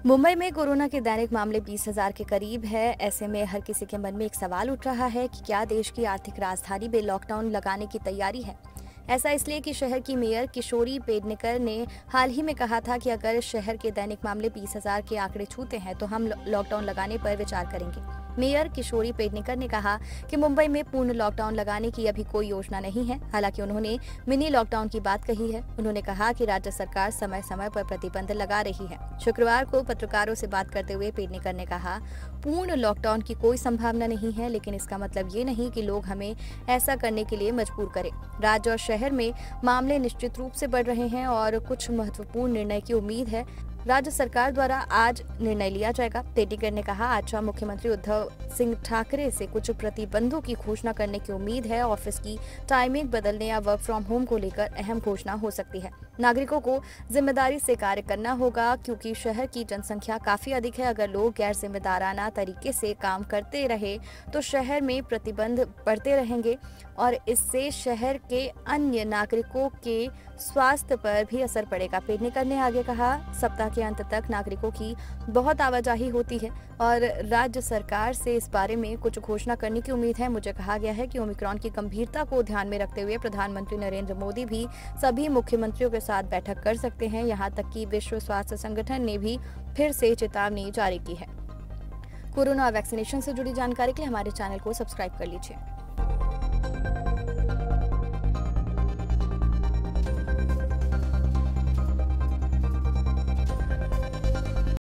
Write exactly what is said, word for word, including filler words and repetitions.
मुंबई में कोरोना के दैनिक मामले बीस हज़ार के करीब है। ऐसे में हर किसी के मन में एक सवाल उठ रहा है कि क्या देश की आर्थिक राजधानी में लॉकडाउन लगाने की तैयारी है। ऐसा इसलिए कि शहर की मेयर किशोरी पेडनेकर ने हाल ही में कहा था कि अगर शहर के दैनिक मामले बीस हज़ार के आंकड़े छूते हैं तो हम लॉकडाउन लगाने पर विचार करेंगे। मेयर किशोरी पेडनेकर ने कहा कि मुंबई में पूर्ण लॉकडाउन लगाने की अभी कोई योजना नहीं है। हालांकि उन्होंने मिनी लॉकडाउन की बात कही है। उन्होंने कहा कि राज्य सरकार समय समय पर प्रतिबंध लगा रही है। शुक्रवार को पत्रकारों से बात करते हुए पेडनेकर ने कहा, पूर्ण लॉकडाउन की कोई संभावना नहीं है, लेकिन इसका मतलब ये नहीं कि लोग हमें ऐसा करने के लिए मजबूर करें। राज्य और शहर में मामले निश्चित रूप से बढ़ रहे हैं और कुछ महत्वपूर्ण निर्णय की उम्मीद है। राज्य सरकार द्वारा आज निर्णय लिया जाएगा। पेडनेकर ने कहा, आज शाम मुख्यमंत्री उद्धव सिंह ठाकरे से कुछ प्रतिबंधों की घोषणा करने की उम्मीद है। ऑफिस की टाइमिंग बदलने या वर्क फ्रॉम होम को लेकर अहम घोषणा हो सकती है। नागरिकों को जिम्मेदारी से कार्य करना होगा क्योंकि शहर की जनसंख्या काफी अधिक है। अगर लोग गैर जिम्मेदाराना तरीके से काम करते रहे तो शहर में प्रतिबंध बढ़ते रहेंगे और इससे शहर के अन्य नागरिकों के स्वास्थ्य पर भी असर पड़ेगा। पेडनेकर ने आगे कहा, सप्ताह के अंत तक नागरिकों की बहुत आवाजाही होती है और राज्य सरकार से इस बारे में कुछ घोषणा करने की उम्मीद है। मुझे कहा गया है कि ओमिक्रॉन की गंभीरता को ध्यान में रखते हुए प्रधानमंत्री नरेंद्र मोदी भी सभी मुख्यमंत्रियों के साथ बैठक कर सकते हैं। यहाँ तक कि विश्व स्वास्थ्य संगठन ने भी फिर से चेतावनी जारी की है। कोरोना वैक्सीनेशन से जुड़ी जानकारी के लिए हमारे चैनल को सब्सक्राइब कर लीजिए।